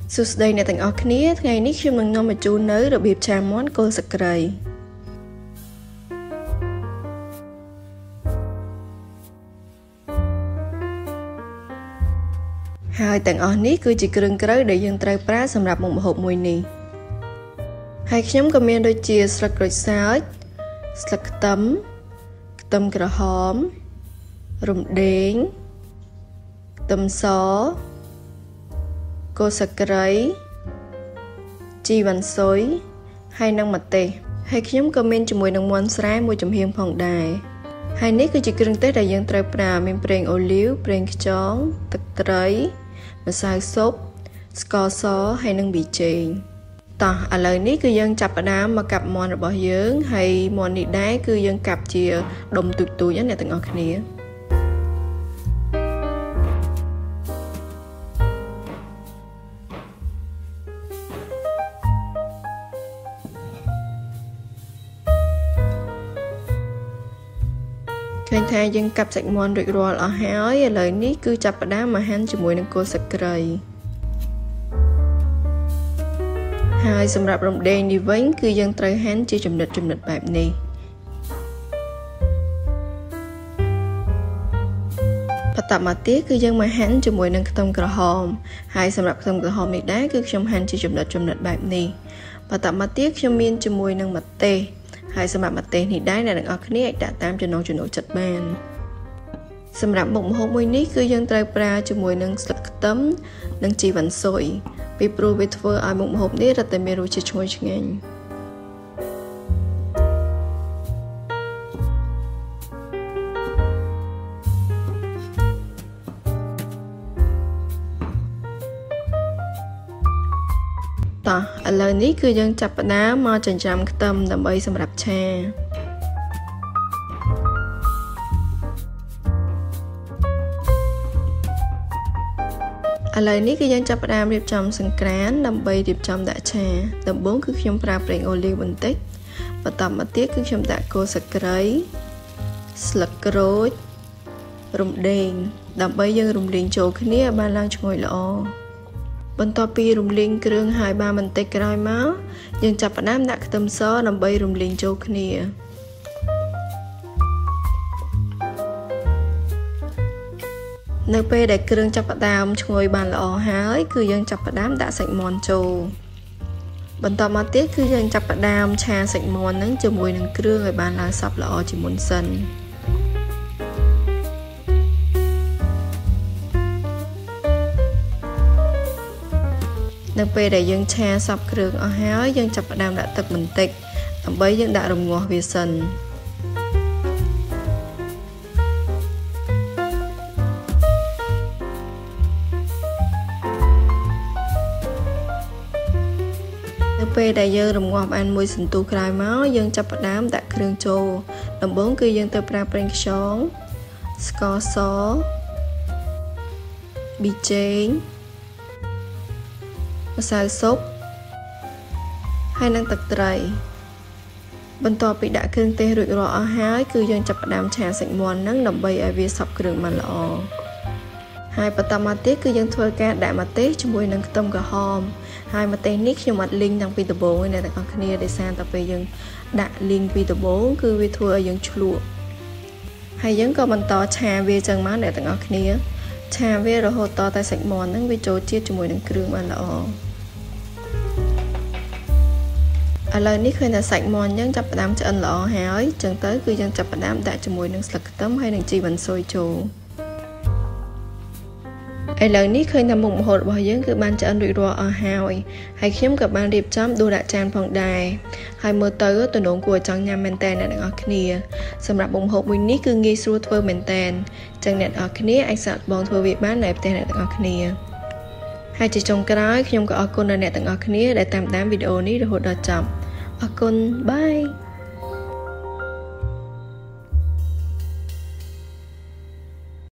សួស្តីអ្នកទាំងអស់គ្នាថ្ងៃនេះខ្ញុំនឹងនាំមកជូននៅរបៀបឆាមាន់គល់ស្លឹកគ្រៃហើយទាំងអស់នេះគឺជាគ្រឿងក្រៅដែលយើងត្រូវប្រើសម្រាប់មុខម្ហូបមួយនេះហើយខ្ញុំក៏មានដូចជាស្លឹកក្រូចសើចស្លឹកខ្ទឹមខ្ទឹមក្រហមរំដេងខ្ទឹមសគល់ស្លឹកគ្រៃជីវ៉ាន់ស៊ុយហើយនិងម្ទេសហើយខ្ញុំក៏មានជាមួយនឹងមាន់ស្រែមួយចំហៀងផងដែរហើយនេះគឺជាគ្រឿងទេសដែលយើងត្រូវប្រើមានប្រេងអូលីវប្រេងខ្យងទឹកត្រីម្សៅស៊ុបស្ករសហើយនិងប៊ីចេងតោះឥឡូវនេះគឺយើងចាប់ផ្ដើមមកកាប់មាន់របស់យើងហើយមាន់នេះដែរគឺយើងកាប់ជាដុំទូចៗអ្នកទាំងអស់គ្នាឃើញថាយើងកាប់សាច់មាន់រួចរាល់អស់ហើយឥឡូវនេះគឺចាប់ផ្ដើមមកហាន់ជាមួយនឹងគល់ស្លឹកគ្រៃហើយសម្រាប់រំដេងនេះវិញគឺយើងត្រូវហាន់ជាចំណិតបែបនេះបន្តមកទៀតគឺយើងមកហាន់ជាមួយនឹងខ្ទឹមក្រហមហើយសម្រាប់ខ្ទឹមក្រហមនេះដែរគឺខ្ញុំហាន់ជាចំណិតបែបនេះបន្តមកទៀតខ្ញុំមានជាមួយនឹងម្ទេសហើយសម្រាប់ម្ទេសនេះដែរអ្នកទាំងអស់គ្នាអាចដាក់តាមចំណង់ចំណូលចិត្តបានសម្រាប់មុខម្ហូបមួយនេះគឺយើងត្រូវប្រើជាមួយនឹងស្លឹកខ្ទឹមនិងជីវ៉ាន់ស៊ុយពីព្រោះវាធ្វើឲ្យមុខម្ហូបនេះរឹតតែមានរសជាតិឈ្ងុយឆ្ងាញ់តោះឥឡូវនេះគឺយើងចាប់ផ្ដើមមកចិញ្ច្រាំខ្ទឹមដើម្បីសម្រាប់ឆាឥឡូវនេះគឺយើងចាប់ផ្ដើមរៀបចំសង្ក្រានដើម្បីរៀបចំដាក់ឆាដំបូងគឺខ្ញុំប្រើប្រេងអូលីវបន្តិចបន្តមកទៀតគឺខ្ញុំដាក់គល់ស្លឹកគ្រៃស្លឹកក្រូចរំដេងដើម្បីយើងរំលីងចូលគ្នាឲ្យបានឡើងឈ្ងុយល្អបន្ទាប់ពីរំលីងគ្រឿងហើយបានបន្តិចក្រោយមកយើងចាប់ផ្ដើមដាក់ខ្ទឹមសដើម្បីរំលីងចូលគ្នានៅពេលដែលគ្រឿងចាប់ផ្ដើមឈ្ងុយបានល្អហើយគឺយើងចាប់ផ្ដើមដាក់សាច់មាន់ចូលបន្តមកទៀតគឺយើងចាប់ផ្ដើមឆាសាច់មាន់នឹងជាមួយនឹងគ្រឿងឲ្យបានឡើងសព្វល្អជាមុនសិននៅពេលដែលយើងឆាសព្វគ្រឿងអស់ហើយយើងចាប់ផ្ដើមដាក់ទឹកបន្តិចដើម្បីយើងដាក់រំងាស់វាសិននៅពេលដែលយើងរំងាស់បានមួយសន្ទុះក្រោយមកយើងចាប់ផ្ដើមដាក់គ្រឿងចូលដំបូងគឺយើងទៅប្រើប្រេងខ្យងស្ករសប៊ីចេងម្សៅស៊ុបហើយនិងទឹកត្រីបន្ទាប់ពីដាក់គ្រឿងទេសរួចរាល់អស់ហើយគឺយើងចាប់ផ្ដើមឆាសាច់មាន់ហ្នឹងដើម្បីឲ្យវាសព្វគ្រឿងបានល្អហើយបន្តមកទៀតគឺយើងធ្វើការដាក់ម្ទេសជាមួយនឹងខ្ទឹមក្រហមហើយម្ទេសនេះខ្ញុំអត់លីងតាំងពីដំបូងទេអ្នកទាំងអស់គ្នាដោយសារតែពេលយើងដាក់លីងពីដំបូងគឺវាធ្វើឲ្យយើងឆ្លក់ហើយយើងក៏បន្តឆាវាចឹងមកអ្នកទាំងអស់គ្នាឆាវារហូតតតែសាច់មាន់ហ្នឹងវាចូលជាតិជាមួយនឹងគ្រឿងបានល្អឥឡូវនេះឃើញថាសាច់មាន់យើងចាប់ផ្ដើមឆ្អិនល្អហើយចឹងទៅគឺយើងចាប់ផ្ដើមដាក់ជាមួយនឹងស្លឹកខ្ទឹមហើយនិងជីវ៉ាន់ស៊ុយចូលឥឡូវនេះឃើញថាមុខម្ហូបរបស់យើងគឺបានឆ្អិនរួចរាល់អស់ហើយខ្ញុំក៏បានរៀបចំដួសដាក់ចានផងដែរហើយមើលទៅទំនងគួរចង់ញ៉ាំមែនតើអ្នកទាំងអស់គ្នាសម្រាប់មុខម្ហូបមួយនេះគឺងាយស្រួលធ្វើមែនតើចឹងអ្នកទាំងអស់គ្នាអាចសាកល្បងធ្វើវាបាននៅផ្ទះអ្នកទាំងអស់គ្នាហើយជាចុងក្រោយខ្ញុំក៏អរគុណដល់អ្នកទាំងអស់គ្នាដែលតាមដានវីដេអូនេះរហូតដល់ចប់អរគុណបាយ